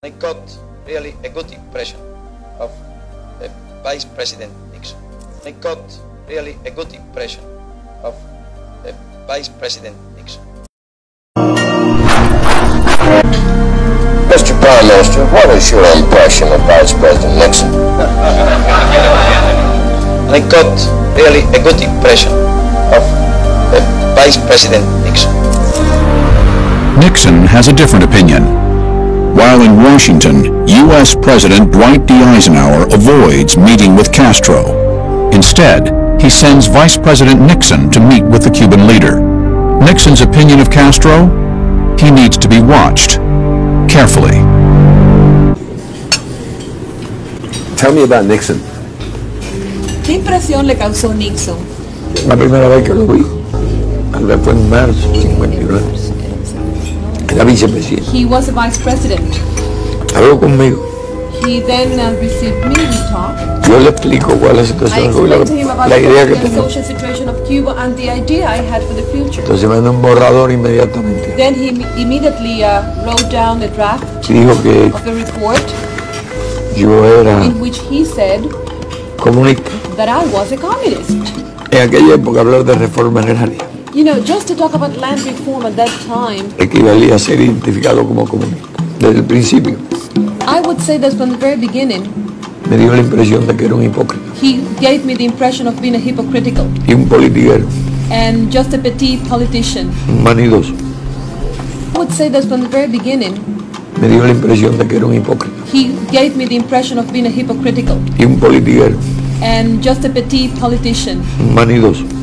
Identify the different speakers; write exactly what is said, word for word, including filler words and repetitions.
Speaker 1: I got really a good impression of the Vice President Nixon. I got really a good impression of the Vice President Nixon.
Speaker 2: Mister Prime Minister, what is your impression of Vice President Nixon?
Speaker 1: I got really a good impression of the Vice President Nixon.
Speaker 3: Nixon has a different opinion. While in Washington, U S President Dwight D. Eisenhower avoids meeting with Castro. Instead, he sends Vice President Nixon to meet with the Cuban leader. Nixon's opinion of Castro? He needs to be watched carefully.
Speaker 4: Tell me about Nixon.
Speaker 5: ¿Qué impresión le causó Nixon?
Speaker 4: La primera vez que lo vi, tal vez fue en marzo de cincuenta y nueve. Era vicepresidente.
Speaker 5: He was a vice president.
Speaker 4: Habló conmigo.
Speaker 5: He then uh, received me, we talked.
Speaker 4: Yo le explico cuál es la
Speaker 5: I
Speaker 4: situación de Cuba,
Speaker 5: explained to him about
Speaker 4: la
Speaker 5: the
Speaker 4: idea que
Speaker 5: political and
Speaker 4: tenía.
Speaker 5: social situation of Cuba and the idea I had for the future.
Speaker 4: Entonces me mandó un borrador inmediatamente.
Speaker 5: Then he im- immediately uh, wrote down the draft
Speaker 4: Y dijo que
Speaker 5: of the report
Speaker 4: yo era
Speaker 5: in which he said
Speaker 4: comunista.
Speaker 5: that I was a communist.
Speaker 4: En aquella época hablar de reforma agraria
Speaker 5: You know, just to talk about land reform at that time,
Speaker 4: equivalía a ser identificado como comunista. Desde el principio
Speaker 5: I would say that from the very beginning,
Speaker 4: me dio la impresión de que era un hipócrita
Speaker 5: he gave me the impression of being a hypocritical
Speaker 4: y un politiquero,
Speaker 5: and just a petty politician.
Speaker 4: un vanidoso.
Speaker 5: I would say that from the very beginning,
Speaker 4: Me dio la impresión de que era un hipócrita
Speaker 5: he gave me the impression of being a hypocritical
Speaker 4: y un politiquero,
Speaker 5: and just a petty politician.
Speaker 4: un vanidoso.